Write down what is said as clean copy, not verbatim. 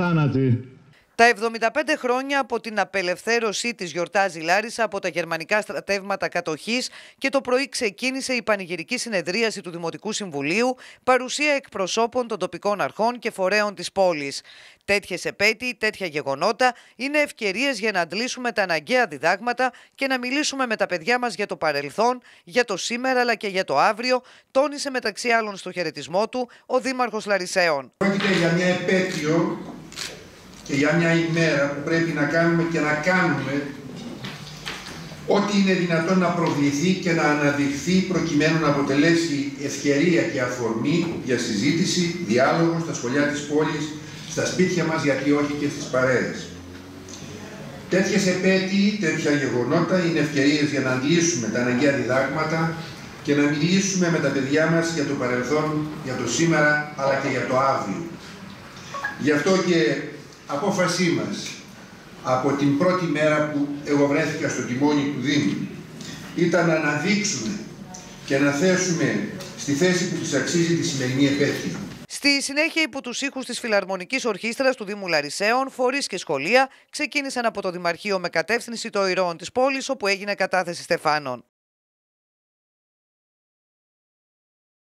θάνατη. Τα 75 χρόνια από την απελευθέρωσή της γιορτάζει η Λάρισα από τα γερμανικά στρατεύματα κατοχής και το πρωί ξεκίνησε η πανηγυρική συνεδρίαση του Δημοτικού Συμβουλίου, παρουσία εκπροσώπων των τοπικών αρχών και φορέων της πόλης. Τέτοιες επέτειοι, τέτοια γεγονότα είναι ευκαιρίες για να αντλήσουμε τα αναγκαία διδάγματα και να μιλήσουμε με τα παιδιά μας για το παρελθόν, για το σήμερα αλλά και για το αύριο, τόνισε μεταξύ άλλων στο χαιρετισμό του ο Δήμαρχος Λαρισαίων. Πρόκειται για μια επέτειο και για μια ημέρα που πρέπει να κάνουμε και να κάνουμε ό,τι είναι δυνατόν να προβληθεί και να αναδειχθεί προκειμένου να αποτελέσει ευκαιρία και αφορμή για συζήτηση, διάλογο στα σχολεία της πόλης, στα σπίτια μας, γιατί όχι και στις παρέες. Τέτοιες επέτειοι, τέτοια γεγονότα είναι ευκαιρίες για να αντλήσουμε τα αναγκαία διδάγματα και να μιλήσουμε με τα παιδιά μας για το παρελθόν, για το σήμερα αλλά και για το αύριο. Γι' αυτό και απόφασή μας από την πρώτη μέρα που εγώ βρέθηκα στο τιμόνι του Δήμου ήταν να αναδείξουμε και να θέσουμε στη θέση που της αξίζει τη σημερινή επέτειο. Στη συνέχεια, υπό τους ήχους της Φιλαρμονικής Ορχήστρας του Δήμου Λαρισαίων, φορείς και σχολεία ξεκίνησαν από το Δημαρχείο με κατεύθυνση το Ηρώων της πόλης, όπου έγινε κατάθεση στεφάνων.